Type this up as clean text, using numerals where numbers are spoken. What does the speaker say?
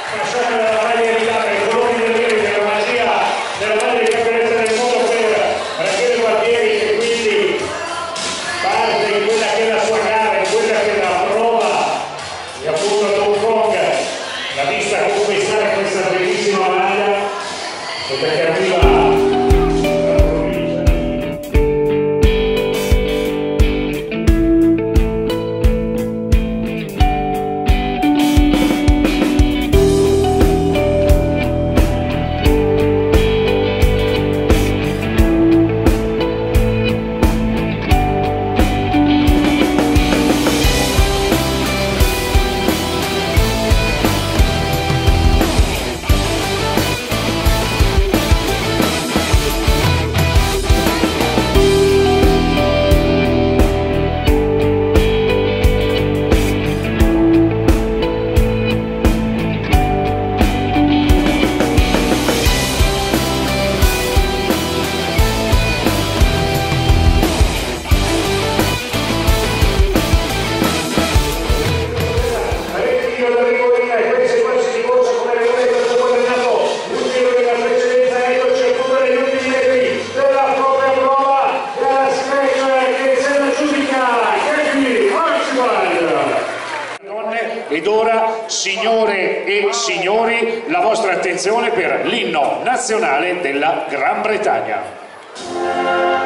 Passata dalla maglia di là, i colori neri della magia della maglia di campionessa del mondo per Rachele Gualtieri, che quindi parte in quella che è la sua gara, in quella che è la prova di appunto Hong Kong, l'ha vista conquistare questa bellissima maglia e perché arriva. Ed ora, signore e signori, la vostra attenzione per l'inno nazionale della Gran Bretagna.